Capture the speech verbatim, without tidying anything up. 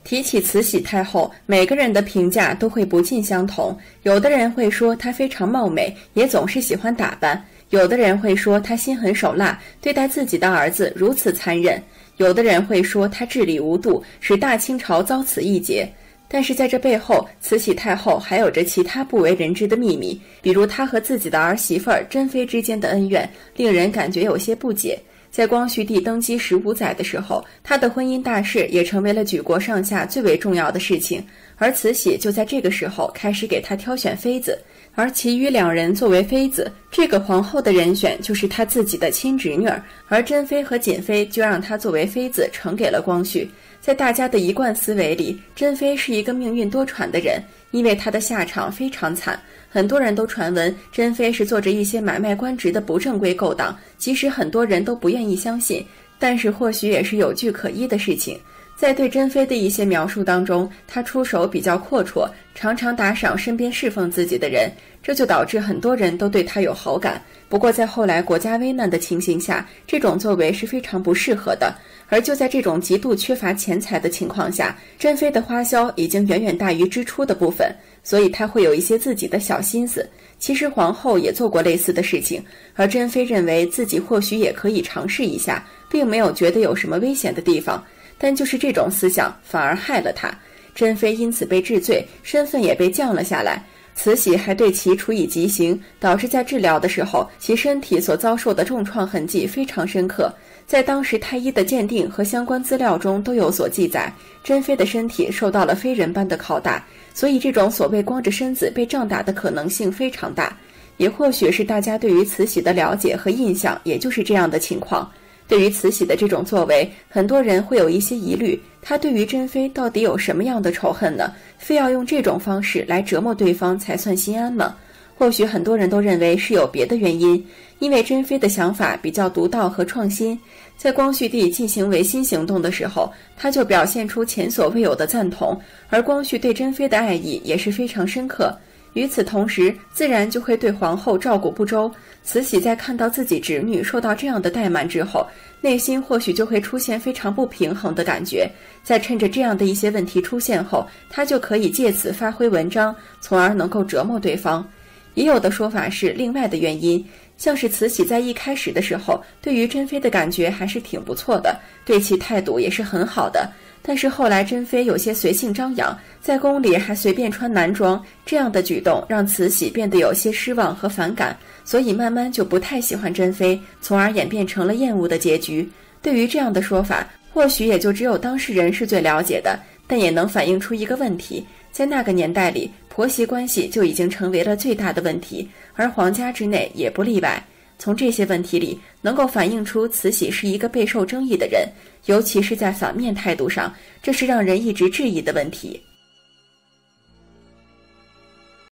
提起慈禧太后，每个人的评价都会不尽相同。有的人会说她非常貌美，也总是喜欢打扮；有的人会说她心狠手辣，对待自己的儿子如此残忍；有的人会说她治理无度，使大清朝遭此一劫。但是在这背后，慈禧太后还有着其他不为人知的秘密，比如她和自己的儿媳妇儿珍妃之间的恩怨，令人感觉有些不解。在光绪帝登基十五载的时候，他的婚姻大事也成为了举国上下最为重要的事情，而慈禧就在这个时候开始给他挑选妃子，而其余两人作为妃子，这个皇后的人选就是他自己的亲侄女儿，而珍妃和瑾妃就让她作为妃子呈给了光绪。在大家的一贯思维里，珍妃是一个命运多舛的人，因为她的下场非常惨。很多人都传闻珍妃是做着一些买卖官职的不正规勾当，即使很多人都不愿意相信，但是或许也是有据可依的事情。在对珍妃的一些描述当中，她出手比较阔绰，常常打赏身边侍奉自己的人，这就导致很多人都对她有好感。不过在后来国家危难的情形下，这种作为是非常不适合的。而就在这种极度缺乏钱财的情况下，珍妃的花销已经远远大于支出的部分，所以她会有一些自己的小心思。其实皇后也做过类似的事情，而珍妃认为自己或许也可以尝试一下，并没有觉得有什么危险的地方。但就是这种思想反而害了她，珍妃因此被治罪，身份也被降了下来。慈禧还对其处以极刑，导致在治疗的时候，其身体所遭受的重创痕迹非常深刻。在当时太医的鉴定和相关资料中都有所记载，珍妃的身体受到了非人般的拷打，所以这种所谓光着身子被杖打的可能性非常大。也或许是大家对于慈禧的了解和印象也就是这样的情况。对于慈禧的这种作为，很多人会有一些疑虑，她对于珍妃到底有什么样的仇恨呢？非要用这种方式来折磨对方才算心安吗？或许很多人都认为是有别的原因，因为珍妃的想法比较独到和创新。在光绪帝进行维新行动的时候，他就表现出前所未有的赞同，而光绪对珍妃的爱意也是非常深刻。与此同时，自然就会对皇后照顾不周。慈禧在看到自己侄女受到这样的怠慢之后，内心或许就会出现非常不平衡的感觉。在趁着这样的一些问题出现后，她就可以借此发挥文章，从而能够折磨对方。也有的说法是另外的原因，像是慈禧在一开始的时候，对于珍妃的感觉还是挺不错的，对其态度也是很好的。但是后来珍妃有些随性张扬，在宫里还随便穿男装，这样的举动让慈禧变得有些失望和反感，所以慢慢就不太喜欢珍妃，从而演变成了厌恶的结局。对于这样的说法，或许也就只有当事人是最了解的，但也能反映出一个问题，在那个年代里，婆媳关系就已经成为了最大的问题，而皇家之内也不例外。从这些问题里能够反映出慈禧是一个备受争议的人，尤其是在反面态度上，这是让人一直质疑的问题。